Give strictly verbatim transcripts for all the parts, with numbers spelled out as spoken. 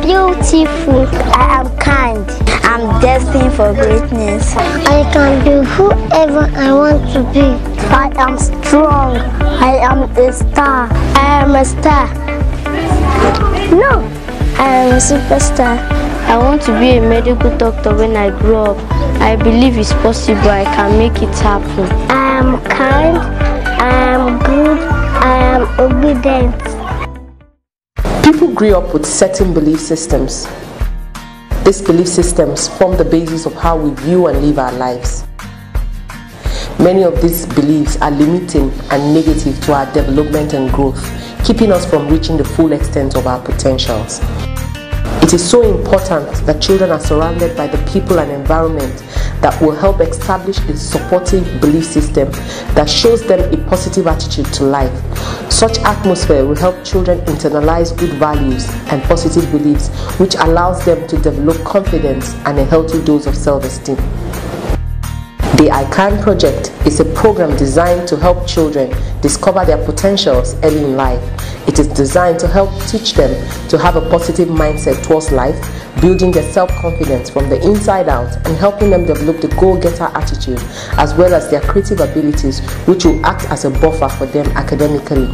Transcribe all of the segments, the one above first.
beautiful. I am kind. I'm destined for greatness. I can be whoever I want to be. I am strong. I am a star. I am a star. No, I am a superstar. I want to be a medical doctor when I grow up. I believe it's possible. I can make it happen. I am kind. I am good. I am obedient. People grew up with certain belief systems. These belief systems form the basis of how we view and live our lives. Many of these beliefs are limiting and negative to our development and growth, keeping us from reaching the full extent of our potentials. It is so important that children are surrounded by the people and environment that will help establish a supportive belief system that shows them a positive attitude to life. Such atmosphere will help children internalize good values and positive beliefs, which allows them to develop confidence and a healthy dose of self-esteem. The I CAN project is a program designed to help children discover their potentials early in life. It is designed to help teach them to have a positive mindset towards life, building their self-confidence from the inside out and helping them develop the go-getter attitude as well as their creative abilities, which will act as a buffer for them academically.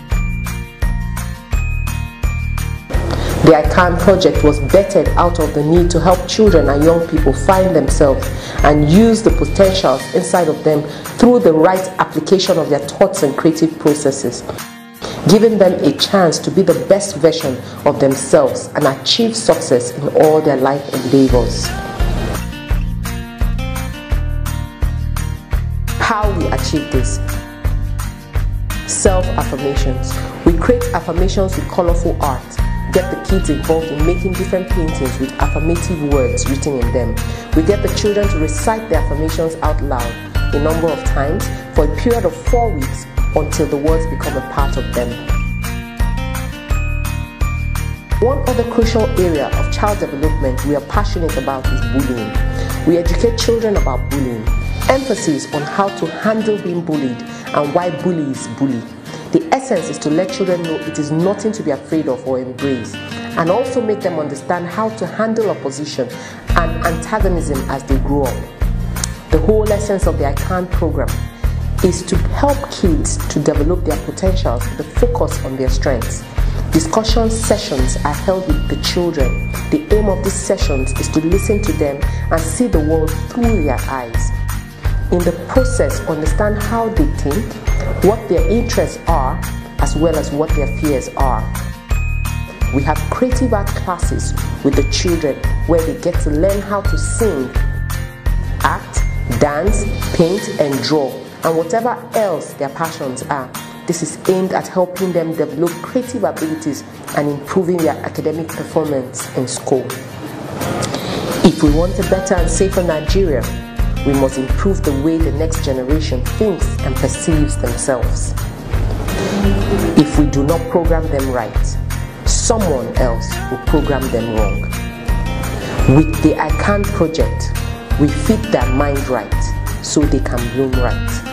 The I CAN project was bettered out of the need to help children and young people find themselves and use the potentials inside of them through the right application of their thoughts and creative processes, giving them a chance to be the best version of themselves and achieve success in all their life endeavors. How we achieve this? Self-affirmations. We create affirmations with colorful art. Get the kids involved in making different paintings with affirmative words written in them. We get the children to recite their affirmations out loud a number of times for a period of four weeks until the words become a part of them. One other crucial area of child development we are passionate about is bullying. We educate children about bullying. Emphasis on how to handle being bullied and why bullies bully. The essence is to let children know it is nothing to be afraid of or embrace, and also make them understand how to handle opposition and antagonism as they grow up. The whole essence of the I CAN program is to help kids to develop their potentials with the focus on their strengths. Discussion sessions are held with the children. The aim of these sessions is to listen to them and see the world through their eyes. In the process, understand how they think, what their interests are, as well as what their fears are. We have creative art classes with the children where they get to learn how to sing, act, dance, paint and draw, and whatever else their passions are. This is aimed at helping them develop creative abilities and improving their academic performance in school. If we want a better and safer Nigeria, we must improve the way the next generation thinks and perceives themselves. If we do not program them right, someone else will program them wrong. With the I CAN project, we feed their mind right so they can bloom right.